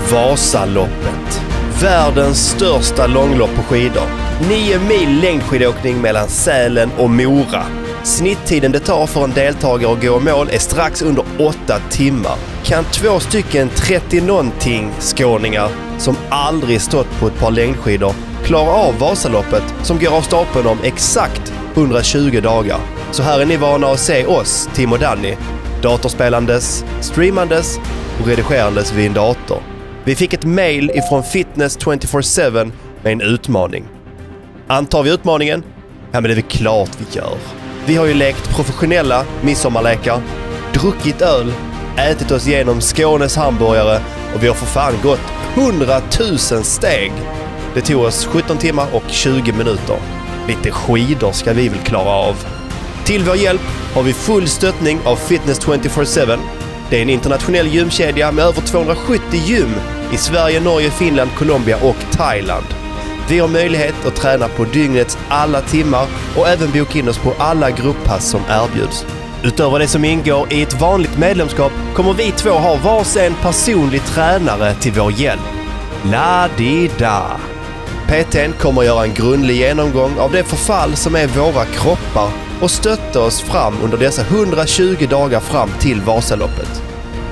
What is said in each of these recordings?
Vasaloppet. Världens största långlopp på skidor. 9 mil längdskidåkning mellan Sälen och Mora. Snitttiden det tar för en deltagare att gå i mål är strax under 8 timmar. Kan 2 stycken 30-någonting skåningar som aldrig stått på ett par längdskidor klara av Vasaloppet som går av stapeln om exakt 120 dagar? Så här är ni vana att se oss, Tim och Danny, datorspelandes, streamandes och redigerandes vid en dator. Vi fick ett mail ifrån Fitness 24/7 med en utmaning. Antar vi utmaningen? Ja, men det är väl klart vi gör. Vi har ju lekt professionella midsommarlekar, druckit öl, ätit oss igenom Skånes hamburgare och vi har för fan gått 100 000 steg. Det tog oss 17 timmar och 20 minuter. Lite skidor ska vi väl klara av. Till vår hjälp har vi full stöttning av Fitness 24/7. Det är en internationell gymkedja med över 270 gym i Sverige, Norge, Finland, Colombia och Thailand. Vi har möjlighet att träna på dygnets alla timmar och även boka in oss på alla grupppass som erbjuds. Utöver det som ingår i ett vanligt medlemskap kommer vi två ha varsin personlig tränare till vår hjälp. La-di-da! PT:n kommer att göra en grundlig genomgång av det förfall som är våra kroppar och stötta oss fram under dessa 120 dagar fram till Vasaloppet.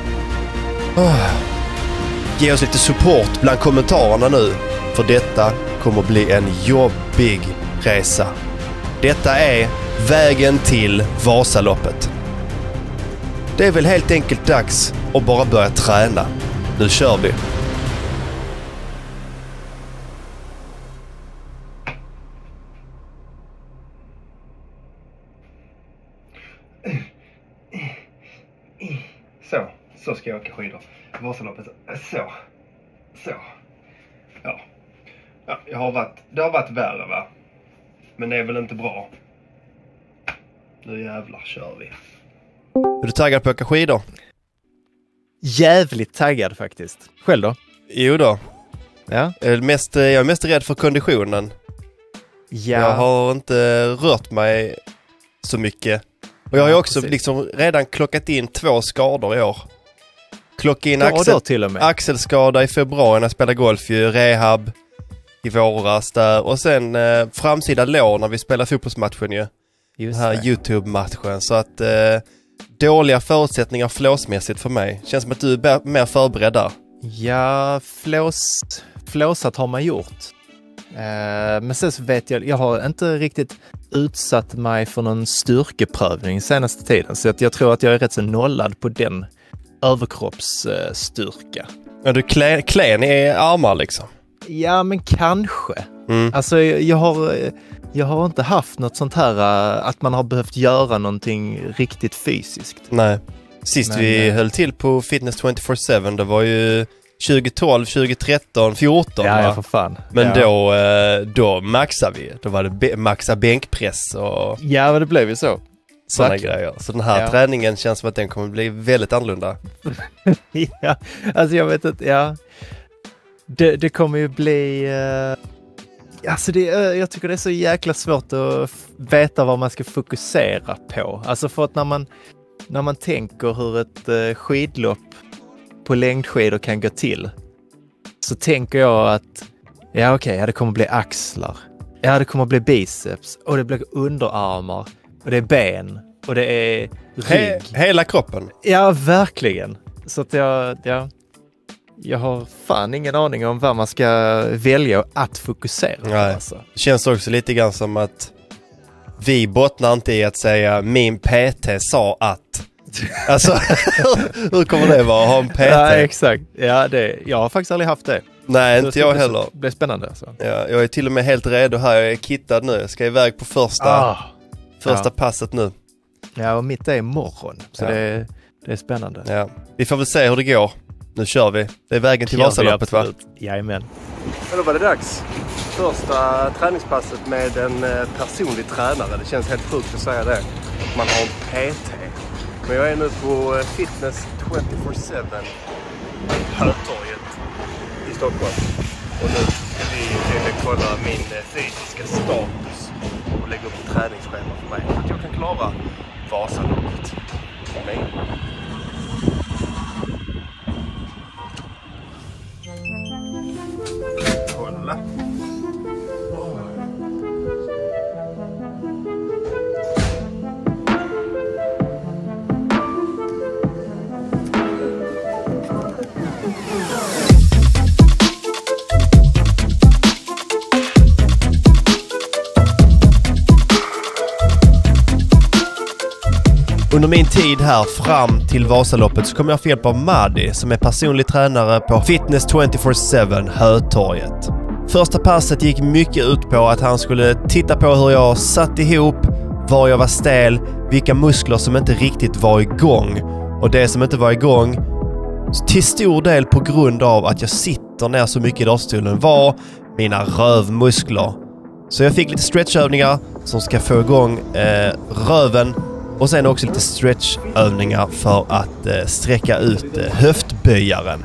Ge oss lite support bland kommentarerna nu, för detta kommer bli en jobbig resa. Detta är vägen till Vasaloppet. Det är väl helt enkelt dags att bara börja träna. Nu kör vi! Så ska jag åka skidor. Vasaloppet. Så. Ja, det har varit värre, va? Men det är väl inte bra. Nu jävlar kör vi. Är du taggad på att åka skidor? Jävligt taggad faktiskt. Själv då? Jo då. Ja. Jag är mest rädd för konditionen. Ja. Jag har inte rört mig så mycket. Och jag har ju också liksom redan klockat in 2 skador i år. Klocka in axelskada i februari när jag spelade golf, rehab i våras där. Och sen framsida lår när vi spelar fotbollsmatchen ju. Just den här YouTube-matchen. Så att dåliga förutsättningar flåsmässigt för mig. Känns som att du är mer förberedd där. Ja, flåsat har man gjort. Men sen så vet jag har inte riktigt utsatt mig för någon styrkeprövning senaste tiden. Så att jag tror att jag är rätt så nollad på den överkroppsstyrka. Ja, du klen i armar liksom? Ja, men kanske. Alltså jag har inte haft något sånt här att man har behövt göra någonting riktigt fysiskt. Nej. Sist vi höll till på Fitness 24/7, det var ju 2012, 2013, 14. Ja, för fan. Men då maxade vi. Då var det maxa bänkpress och... Ja, men det blev ju så. Sådana grejer. Så den här träningen känns som att den kommer bli väldigt annorlunda. Ja, alltså jag vet inte, ja. Det kommer ju bli... Alltså jag tycker det är så jäkla svårt att veta vad man ska fokusera på. Alltså för att när man tänker hur ett skidlopp på längdskidor kan gå till, så tänker jag att det kommer bli axlar. Ja, det kommer bli biceps. Och det blir underarmar. Och det är ben. Och det är rygg. Hela kroppen? Ja, verkligen. Så att jag har fan ingen aning om vad man ska välja att fokusera på. Alltså. Det känns också lite grann som att vi bottnar inte i att säga min PT sa att. Alltså, hur kommer det vara att ha en PT? Ja, exakt. Ja, jag har faktiskt aldrig haft det. Nej, inte jag heller. Det blir spännande. Alltså. Ja, jag är till och med helt redo här. Jag är kittad nu. Jag ska iväg på första passet nu. Ja, och mitt är imorgon. Så det är spännande. Ja. Vi får väl se hur det går. Nu kör vi. Det är vägen till Vasaloppet, va? Jajamän. Ja, då var det dags. Första träningspasset med en personlig tränare. Det känns helt sjukt att säga det. Man har en PT. Men jag är nu på Fitness 24/7 Hötorget i Stockholm. Och nu ska vi kolla min fysiska status och lägga upp ett träningsschema för mig. Så att jag kan klara Vasaloppet. Under min tid här fram till Vasaloppet så kommer jag få hjälp av Madi som är personlig tränare på Fitness 24/7 Hötorget. Första passet gick mycket ut på att han skulle titta på hur jag satt ihop, var jag var stel, vilka muskler som inte riktigt var igång. Och det som inte var igång till stor del på grund av att jag sitter ner så mycket i dörrstolen var mina rövmuskler. Så jag fick lite stretchövningar som ska få igång röven och sen också lite stretchövningar för att sträcka ut höftböjaren.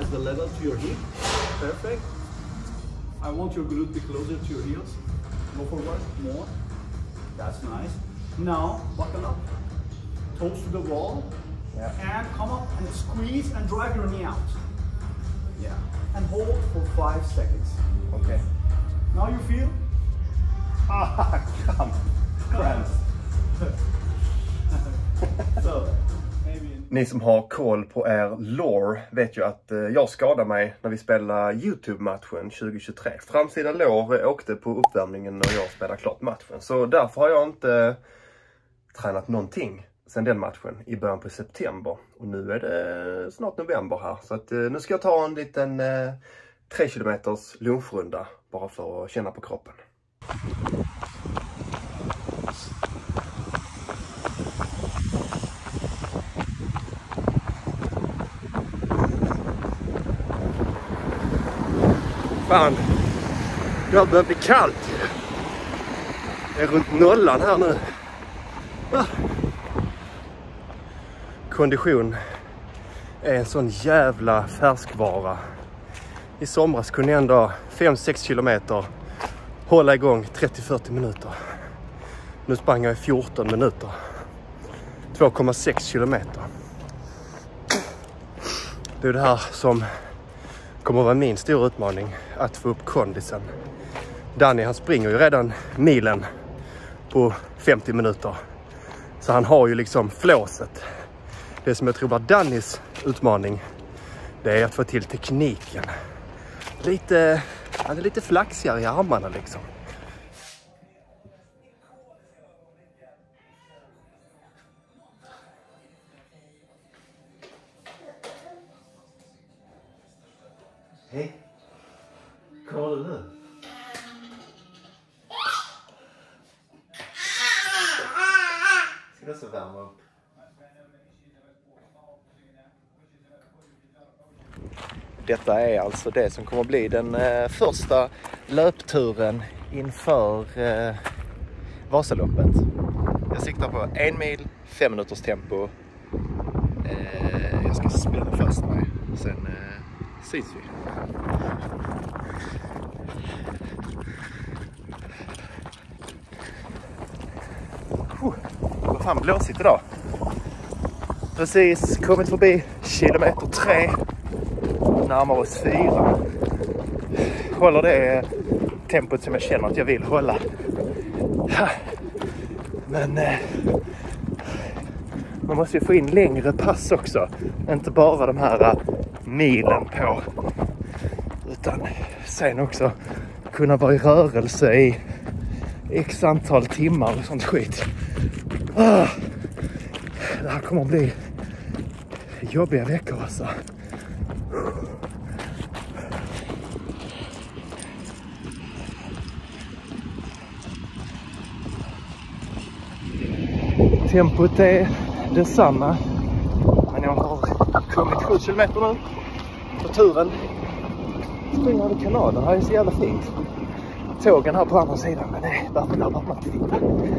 I want your glute to be closer to your heels. Go forward, more. That's nice. Now, buckle up. Toes to the wall. Yeah. And come up and squeeze and drive your knee out. Yeah. And hold for 5 seconds. Okay. Now you feel? Come. Cramps. So, Ni som har koll på er lore vet ju att jag skadade mig när vi spelade YouTube-matchen 2023. Framsida lår åkte på uppvärmningen när jag spelade klart matchen. Så därför har jag inte tränat någonting sedan den matchen i början på september. Och nu är det snart november här. Så att, nu ska jag ta en liten 3 kilometers lunchrunda bara för att känna på kroppen. Fan, det börjar bli kallt. Det är runt nollan här nu. Kondition är en sån jävla färskvara. I somras kunde jag ändå 5-6 kilometer hålla igång 30-40 minuter. Nu sprang jag i 14 minuter. 2,6 kilometer. Det är det här som kommer att vara min stora utmaning, att få upp kondisen. Danny, han springer ju redan milen på 50 minuter. Så han har ju liksom flåset. Det som jag tror var Dannys utmaning, det är att få till tekniken. Han är lite flaxigare i armarna liksom. Hej. Kommer du nu? Ska du så värma upp? Detta är alltså det som kommer att bli den första löpturen inför Vasaloppet. Jag siktar på 1 mil, 5 minuters tempo. Jag ska spela fast mig. Sen ses vi. Vad fan blåsigt idag. Precis kommit förbi kilometer 3. Närmare oss 4. Håller det tempot som jag känner att jag vill hålla. Men man måste ju få in längre pass också. Inte bara de här milen på. Utan sen också kunna vara i rörelse i x antal timmar och sånt skit. Det här kommer att bli jobbiga veckor alltså. Tempot är detsamma, men jag har kommit 7 kilometer nu på turen. Springer över kanalen, här är så jävla fint. Tågen här på andra sidan, men nej, varför där var man titta.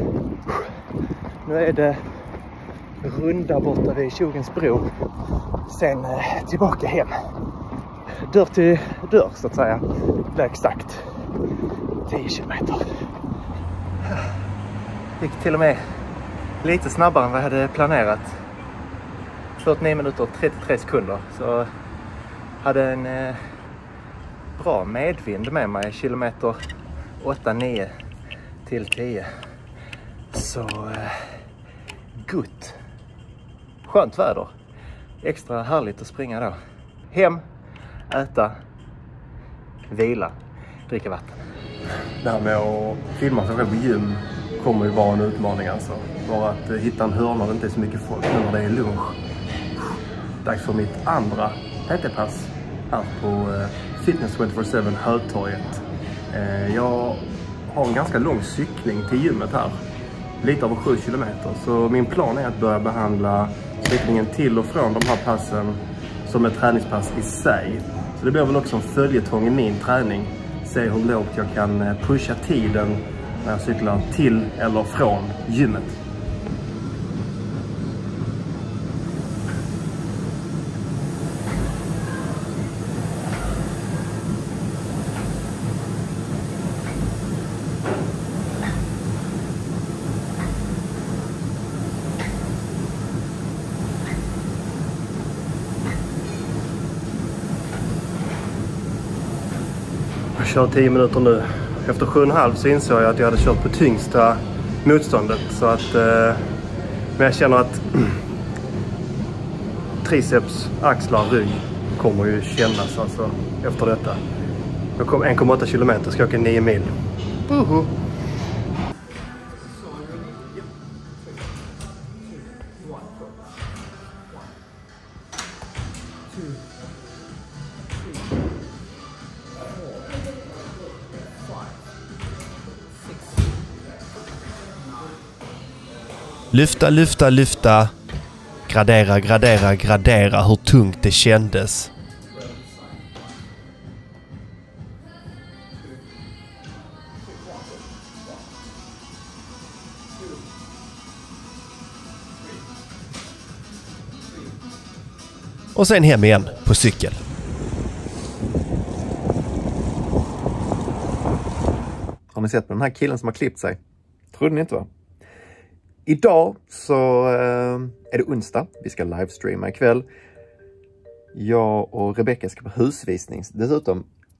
Nu är det runda borta vid Tjogensbro, sen tillbaka hem. Dörr till dörr så att säga, det är exakt 10 kilometer. Gick till och med lite snabbare än vad jag hade planerat. 49 minuter och 33 sekunder. Så hade en bra medvind med mig. Kilometer 8-9 till 10. Så gott. Skönt väder. Extra härligt att springa då. Hem, äta, vila, dricka vatten. Det här med att filma sig själv på gym kommer ju vara en utmaning alltså. Bara att hitta en hörna där det inte är så mycket folk nu när det är lunch. Dags för mitt andra PT-pass här på Fitness 24/7 Hötorget. Jag har en ganska lång cykling till gymmet här. Lite över 7 kilometer. Så min plan är att börja behandla cyklingen till och från de här passen som ett träningspass i sig. Så det blir väl också en följetong i min träning. Se hur lågt jag kan pusha tiden när jag cyklar till eller från gymmet. Jag kör 10 minuter nu. Efter 7,5 så insåg jag att jag hade kört på tyngsta motståndet. Så att, men jag känner att triceps, axlar, rygg kommer ju kännas alltså efter detta. Jag kom 1,8 kilometer, ska jag åka 9 mil. Lyfta, lyfta, lyfta. Gradera, gradera, gradera hur tungt det kändes. Och sen hem igen på cykel. Har ni sett på den här killen som har klippt sig? Trodde ni inte, va? Idag så är det onsdag. Vi ska livestreama ikväll. Jag och Rebecca ska på husvisning dessutom.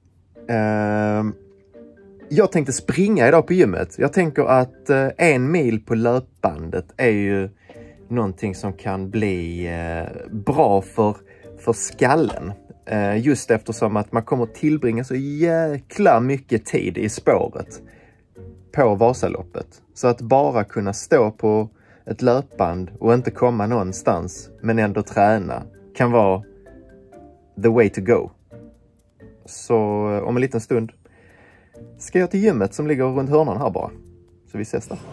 Jag tänkte springa idag på gymmet. Jag tänker att 1 mil på löpbandet är ju någonting som kan bli bra för skallen. Just eftersom att man kommer att tillbringa så jäkla mycket tid i spåret på Vasaloppet. Så att bara kunna stå på ett löpband och inte komma någonstans men ändå träna kan vara the way to go. Så om en liten stund ska jag till gymmet som ligger runt hörnan här bara. Så vi ses där.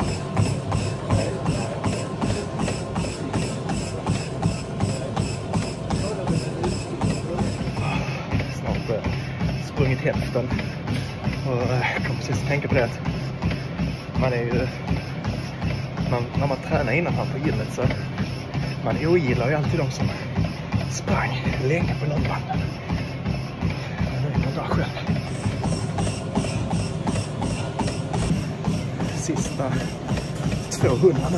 Snart sprungit hälften. Och jag kommer precis att tänka på det att man är ju, när man tränar innan här på gymmet så man ogillar ju alltid de som sprang länge på löpbanden. Men nu är man där själv. Sista 200 nu.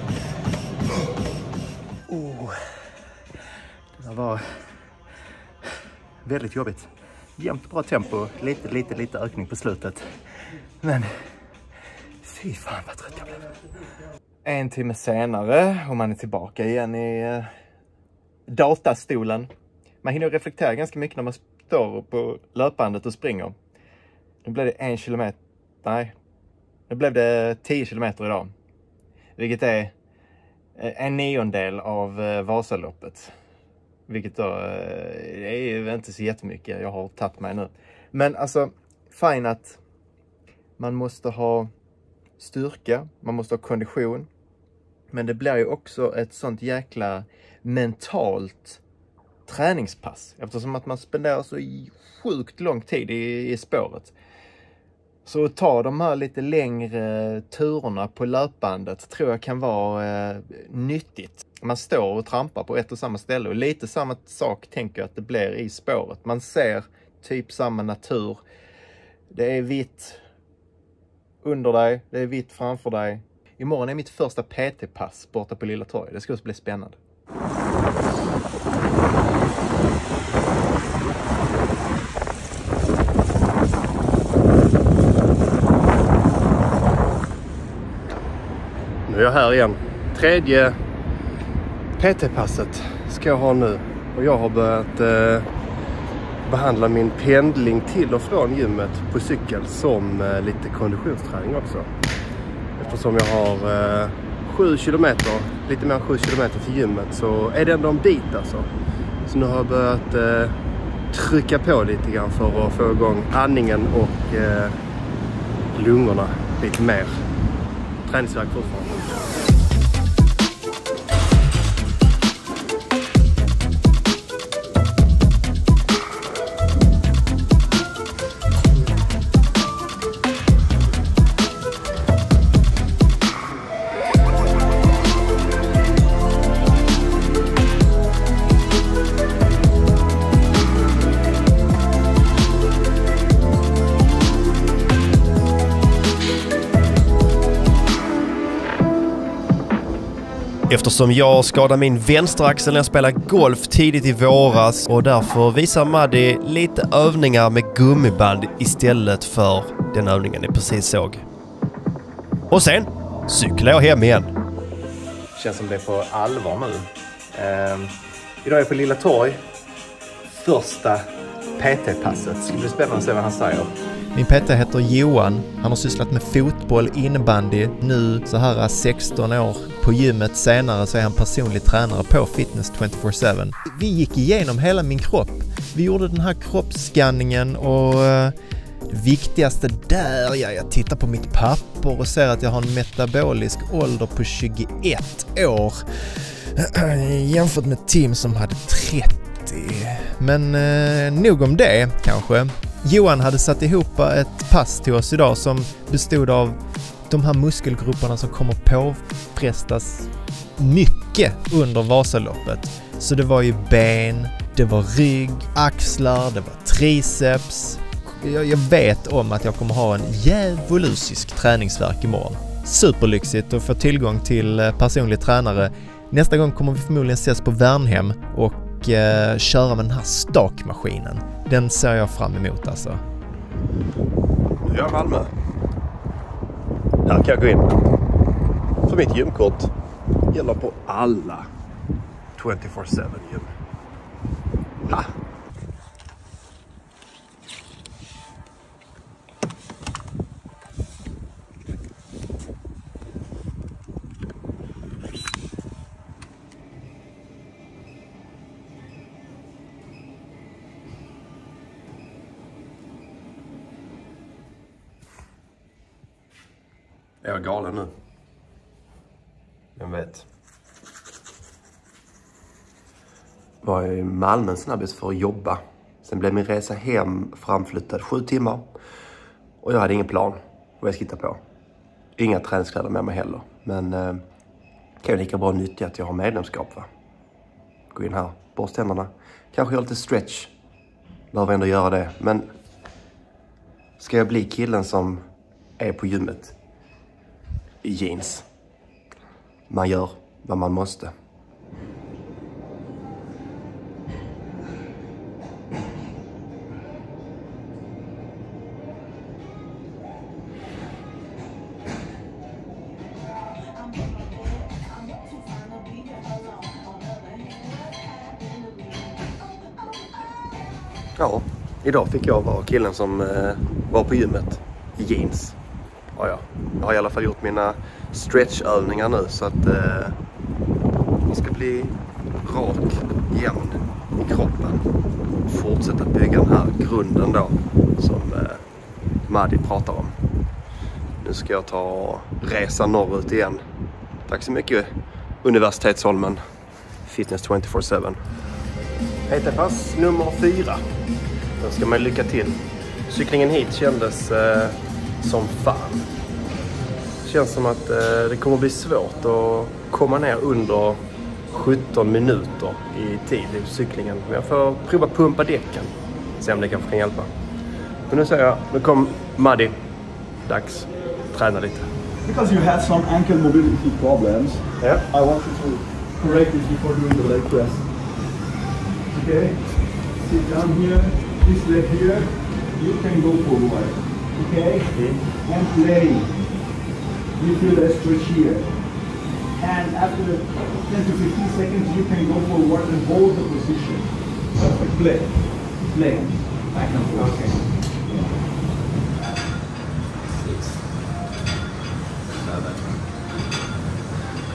Det var väldigt jobbigt. Jämnt bra tempo, lite ökning på slutet. Men fy fan vad trött jag blev. 1 timme senare och man är tillbaka igen i datastolen. Man hinner reflektera ganska mycket när man står på löpbandet och springer. Nu blev det 1 kilometer. Nej, nu blev det 10 kilometer idag. Vilket är 1/9 av Vasaloppet. Vilket då är ju inte så jättemycket jag har tagit mig nu. Men alltså, fine att man måste ha styrka, man måste ha kondition. Men det blir ju också ett sånt jäkla mentalt träningspass. Eftersom att man spenderar så sjukt lång tid i spåret. Så att ta de här lite längre turerna på löpbandet tror jag kan vara nyttigt. Man står och trampar på ett och samma ställe och lite samma sak tänker jag att det blir i spåret. Man ser typ samma natur. Det är vitt under dig, det är vitt framför dig. Imorgon är mitt första PT-pass borta på Lilla Torg. Det ska också bli spännande. Nu är jag här igen. 3:e PT-passet ska jag ha nu. Och jag har börjat behandla min pendling till och från gymmet på cykel som lite konditionsträning också. Eftersom jag har 7 kilometer, lite mer än 7 kilometer till gymmet, så är det ändå en bit alltså. Så nu har jag börjat trycka på lite grann för att få igång andningen och lungorna lite mer. Träningsvärk fortfarande. Eftersom jag skadade min vänsteraxel när jag spelade golf tidigt i våras och därför visar Maddi lite övningar med gummiband istället för den övningen jag precis såg. Och sen cyklar jag hem igen. Känns som det är på allvar nu. Idag är jag på Lilla Torg. Första PT-passet. Det ska bli spännande att se vad han säger. Min PT heter Johan. Han har sysslat med fotboll, innebandy. Nu så här 16 år på gymmet. Senare så är han personlig tränare på Fitness 24/7. Vi gick igenom hela min kropp. Vi gjorde den här kroppsskanningen och det viktigaste där, jag tittar på mitt papper och ser att jag har en metabolisk ålder på 21 år. Jämfört med Tim som hade 30. Men nog om det kanske. Johan hade satt ihop ett pass till oss idag som bestod av de här muskelgrupperna som kommer påfrestas mycket under Vasaloppet. Så det var ju ben, det var rygg, axlar, det var triceps. Jag vet om att jag kommer ha en djävulusisk träningsvärk imorgon. Superlyxigt att få tillgång till personlig tränare. Nästa gång kommer vi förmodligen ses på Värnhem och köra med den här stakmaskinen. Den ser jag fram emot alltså. Nu är jag i Malmö. Här kan jag gå in. För mitt gymkort gäller på alla 24/7 gym. Ha! Jag är galen nu. Jag vet. Var i Malmö snabbast för att jobba. Sen blev min resa hem framflyttad 7 timmar. Och jag hade ingen plan vad jag ska hitta på. Inga träningskläder med mig heller. Men kan ju lika bra nyttja att jag har medlemskap, va? Gå in här, borsta tänderna. Kanske göra lite stretch. Behöver ändå göra det. Men ska jag bli killen som är på gymmet i jeans? Man gör vad man måste. Ja, idag fick jag vara killen som var på gymmet i jeans. Ja. Jag har i alla fall gjort mina stretchövningar nu så att det ska bli rak, jämn i kroppen. Fortsätta bygga den här grunden då som Maddi pratar om. Nu ska jag ta resa norrut igen. Tack så mycket Universitetsholmen Fitness 24/7. PT-pass nummer 4. Då ska man lycka till. Cyklingen hit kändes som fan. Känns som att det kommer bli svårt att komma ner under 17 minuter i tid i cyklingen. Men jag får prova pumpa däcken. Se om det kanske kan hjälpa. Men nu säger jag, nu kom Maddi. Dags. Träna lite. Because you have some ankle mobility problems, Yeah. I want you to correct it before doing the leg press. Okay? Sit down here, this leg here, you can go forward. Okay? And play. You feel that stretch here. And after 10 to 15 seconds, you can go forward and hold the position. Perfect. Play. Play. Back and forth. Okay. 6, 7,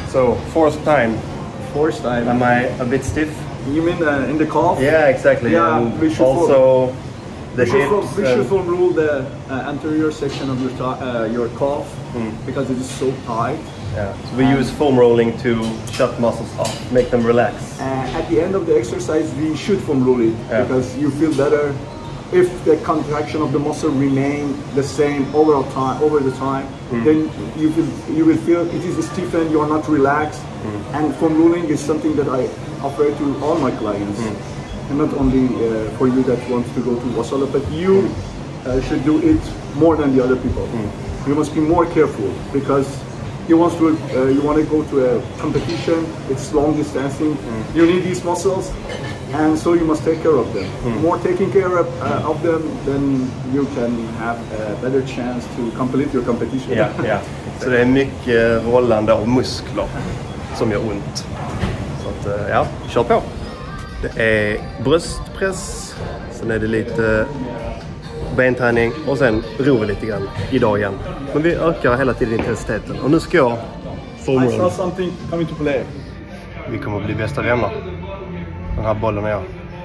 So, fourth time. Fourth time. Am I a bit stiff? You mean in the calf? Yeah, exactly. Yeah, And we should also the we hips. should foam roll the anterior section of your calf because it is so tight. Yeah. So we use foam rolling to shut muscles off, make them relax. At the end of the exercise, we should foam roll it because you feel better if the contraction of the muscle remain the same over the time. Then you will feel it is stiffened. You are not relaxed, and foam rolling is something that I offer to all my clients, and not only for you that want to go to Wasala, but you should do it more than the other people. You must be more careful because you want to go to a competition. It's long distancing. You need these muscles, and so you must take care of them. More taking care of them, then you can have a better chance to complete your competition. Ja. Så det är mycket rollande av muskler som gör ont. Så att, ja, kör på. Det är bröstpress, sen är det lite benträning och sen ror vi lite grann idag igen. Men vi ökar hela tiden intensiteten. Och nu ska jag I saw something coming to play. Vi kommer att bli bästa vänner. Den här bollen och jag.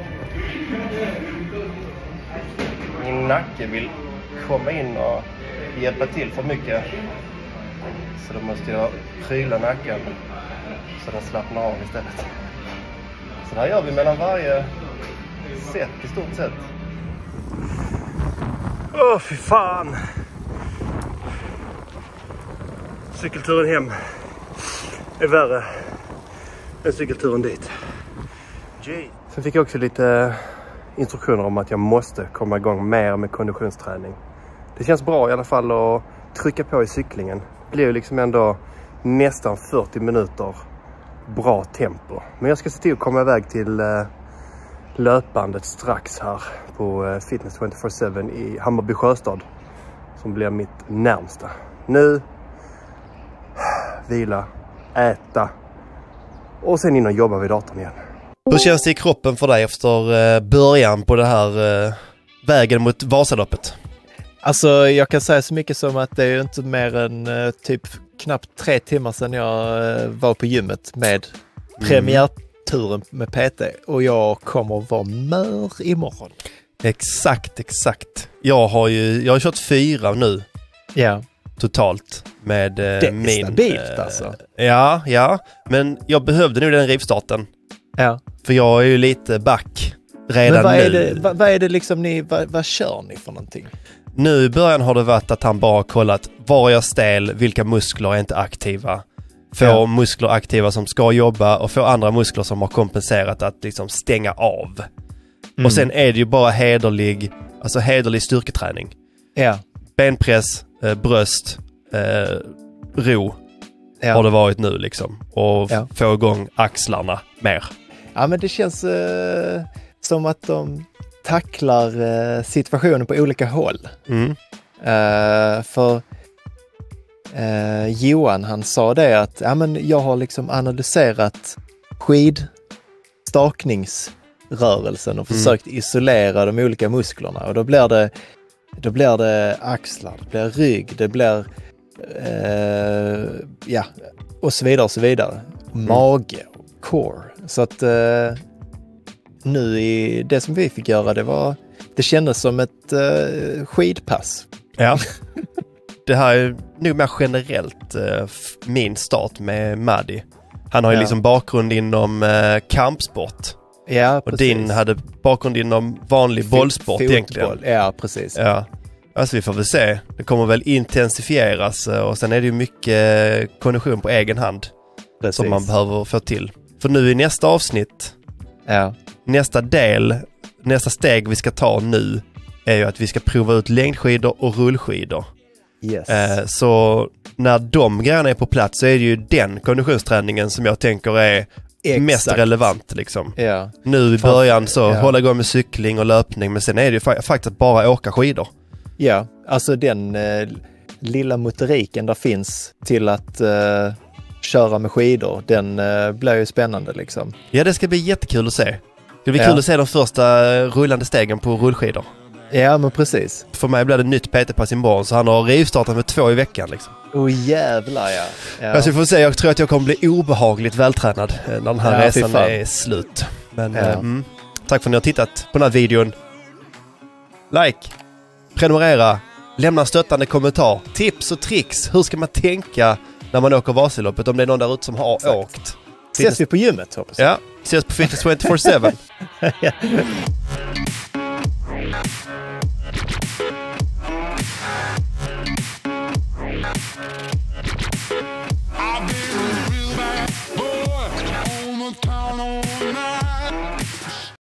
Min nacke vill komma in och hjälpa till för mycket. Så då måste jag pryla nacken så den slappnar av istället. Så det här gör vi mellan varje set i stort sett. Åh, fy fan! Cykelturen hem är värre än cykelturen dit. Sen fick jag också lite instruktioner om att jag måste komma igång mer med konditionsträning. Det känns bra i alla fall att trycka på i cyklingen. Det blir ju liksom ändå nästan 40 minuter bra tempo. Men jag ska se till att komma iväg till löpbandet strax här på Fitness 24/7 i Hammarby Sjöstad, som blir mitt närmsta. Nu vila, äta och sen in och jobba vid datorn igen. Hur känns det i kroppen för dig efter början på det här vägen mot Vasaloppet? Alltså jag kan säga så mycket som att det är inte mer än typ knappt 3 timmar sedan jag var på gymmet med premiärturen med PT, och jag kommer att vara mör imorgon. Exakt. Jag har kört 4 nu. Ja. Totalt med det min... Det är stabilt alltså. Ja. Men jag behövde nu den rivstarten. Ja. För jag är ju lite back redan nu. Vad är det liksom vad kör ni för någonting? Nu i början har det varit att han bara har kollat var jag stel, vilka muskler är inte aktiva. Få muskler aktiva som ska jobba och få andra muskler som har kompenserat att liksom stänga av. Och sen är det ju bara hederlig styrketräning. Ja. Benpress, bröst, ro har det varit nu liksom. Och få igång axlarna mer. Ja, men det känns som att de tacklar situationen på olika håll. För Johan, han sa det att jag har liksom analyserat skidstakningsrörelsen och försökt isolera de olika musklerna, och då blir det axlar, det blir rygg, det blir och så vidare och så vidare. Mage och core. Så att nu i det som vi fick göra, det kändes som ett skidpass. Ja. Det här är nog mer generellt min start med Maddi. Han har ju liksom bakgrund inom kampsport. Ja, precis. Och din hade bakgrund inom vanlig bollsport egentligen. Ja, precis. Ja. Alltså vi får väl se. Det kommer väl intensifieras och sen är det ju mycket kondition på egen hand. Precis. Som man behöver få till. För nu i nästa avsnitt, nästa steg vi ska ta nu är ju att vi ska prova ut längdskidor och rullskidor. Yes. Så när de grejerna är på plats så är det ju den konditionsträningen som jag tänker är mest relevant liksom. Ja. Nu i början så hålla igång med cykling och löpning, men sen är det ju faktiskt att bara åka skidor. Ja, alltså den lilla motoriken där finns till att köra med skidor, den blir ju spännande liksom. Ja, det ska bli jättekul att se. Det blir kul att se de första rullande stegen på rullskidor. Ja, men precis. För mig blir det nytt PT-pass imorgon, så han har rivstartat med 2 i veckan liksom. Jävlar ja. Alltså vi får se, jag tror att jag kommer bli obehagligt vältränad när den här resan är slut. Men tack för att ni har tittat på den här videon. Like, prenumerera, lämna stöttande kommentar, tips och tricks. Hur ska man tänka när man åker Vasaloppet om det är någon där ute som har åkt? Ses vi på gymmet, hoppas jag. Ja, ses på Fitness 24/7.